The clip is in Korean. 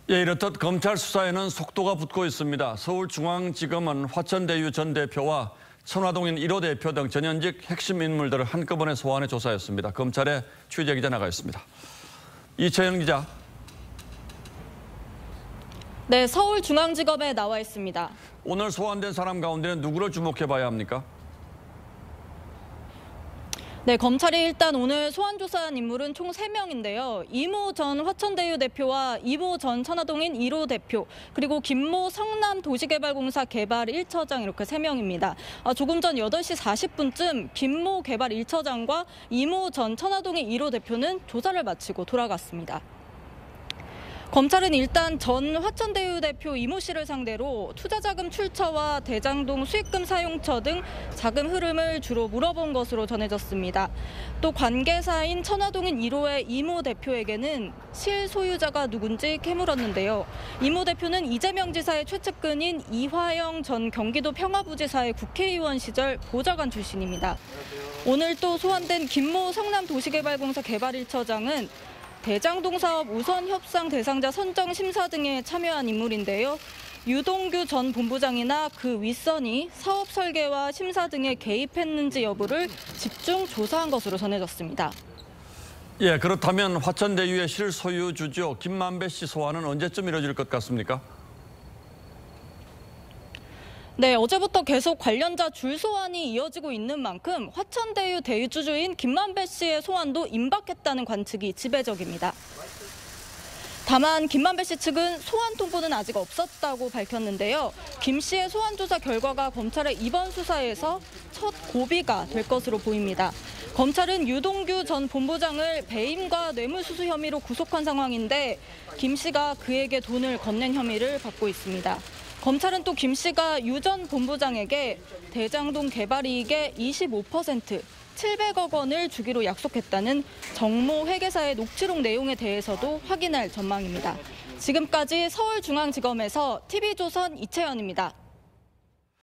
예, 이렇듯 검찰 수사에는 속도가 붙고 있습니다. 서울중앙지검은 화천대유 전 대표와 천화동인 1호 대표 등 전현직 핵심 인물들을 한꺼번에 소환해 조사했습니다. 검찰에 취재기자 나가 있습니다. 이채영 기자. 네, 서울중앙지검에 나와 있습니다. 오늘 소환된 사람 가운데는 누구를 주목해 봐야 합니까? 네, 검찰이 일단 오늘 소환 조사한 인물은 총 3명인데요. 이모 전 화천대유 대표와 이모 전 천화동인 1호 대표, 그리고 김모 성남도시개발공사 개발 1처장 이렇게 3명입니다. 조금 전 8시 40분쯤 김모 개발 1처장과 이모 전 천화동인 1호 대표는 조사를 마치고 돌아갔습니다. 검찰은 일단 전 화천대유 대표 이모 씨를 상대로 투자자금 출처와 대장동 수익금 사용처 등 자금 흐름을 주로 물어본 것으로 전해졌습니다. 또 관계사인 천화동인 1호의 이모 대표에게는 실소유자가 누군지 캐물었는데요. 이모 대표는 이재명 지사의 최측근인 이화영 전 경기도 평화부지사의 국회의원 시절 보좌관 출신입니다. 오늘 또 소환된 김모 성남도시개발공사 개발 1처장은 대장동 사업 우선 협상 대상자 선정 심사 등에 참여한 인물인데요. 유동규 전 본부장이나 그 윗선이 사업 설계와 심사 등에 개입했는지 여부를 집중 조사한 것으로 전해졌습니다. 예, 그렇다면 화천대유의 실소유주죠. 김만배 씨 소환은 언제쯤 이뤄질 것 같습니까? 네, 어제부터 계속 관련자 줄 소환이 이어지고 있는 만큼 화천대유 대주주인 김만배 씨의 소환도 임박했다는 관측이 지배적입니다. 다만 김만배 씨 측은 소환 통보는 아직 없었다고 밝혔는데요. 김 씨의 소환 조사 결과가 검찰의 이번 수사에서 첫 고비가 될 것으로 보입니다. 검찰은 유동규 전 본부장을 배임과 뇌물수수 혐의로 구속한 상황인데 김 씨가 그에게 돈을 건넨 혐의를 받고 있습니다. 검찰은 또 김 씨가 유 전 본부장에게 대장동 개발 이익의 25%, 700억 원을 주기로 약속했다는 정모 회계사의 녹취록 내용에 대해서도 확인할 전망입니다. 지금까지 서울중앙지검에서 TV조선 이채연입니다.